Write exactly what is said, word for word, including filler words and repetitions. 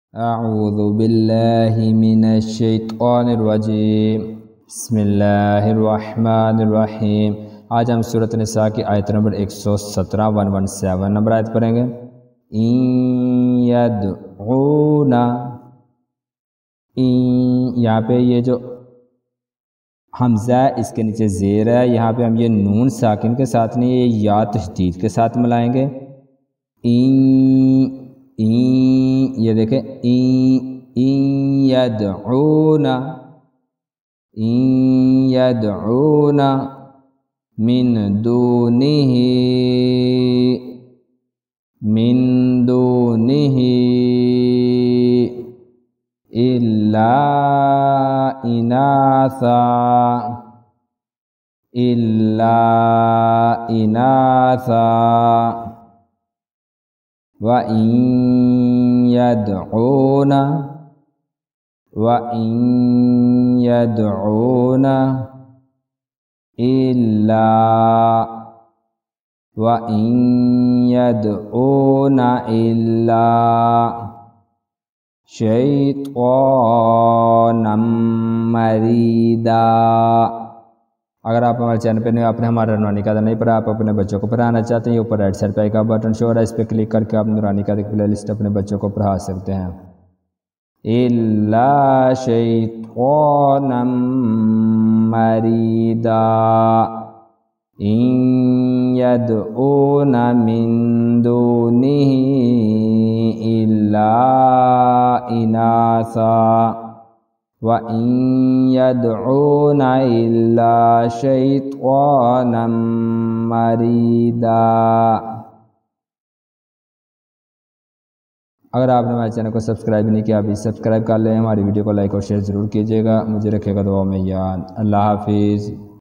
اعوذ باللہ من الشیطان الرجیم بسم اللہ الرحمن الرحیم۔ آج ہم سورۃ نساء کی آیت نمبر ایک سو سترہ ون ون سیون نمبر آیت پڑھیں گے۔ این یدعون، این یہاں پہ یہ جو حمزہ ہے اس کے نیچے زیر ہے، یہاں پہ ہم یہ نون ساکن کے ساتھ نہیں، یہ یا تشدید کے ساتھ ملائیں گے۔ این این یہ دیکھیں، این این یدعون، این یدعون من دونہ، من دونہ الا اناثا، الا اناثا وَإِن يَدْعُونَ وَإِن يَدْعُونَ إِلَّا وَإِن يَدْعُونَ إِلَّا شَيْطَانًا مَرِيدًا۔ اگر آپ ہمارے چینل پہ نہیں، آپ نے ہمارا نورانی قادر نہیں پڑھا، آپ اپنے بچوں کو پڑھانا چاہتے ہیں، یہ اوپر رائٹ سائڈ پہ ایک بٹن شو ہو رہا ہے، اس پہ کلک کر کے آپ نورانی قادر کی پلے لسٹ اپنے بچوں کو پڑھا سکتے ہیں۔ إِلَّا شَيْطَانًا مَرِيدًا إِن يَدْعُونَ مِن دُونِهِ إِلَّا إِنَاثًا وَإِن يَدْعُونَ إِلَّا شَيْطَانًا مَرِيدًا۔ اگر آپ نے ہمارے چینل کو سبسکرائب نہیں کیا ابھی سبسکرائب کر لیں، ہماری ویڈیو کو لائک اور شیئر ضرور کیجیے گا، مجھے رکھے گا دعاؤں میں یاد۔ اللہ حافظ۔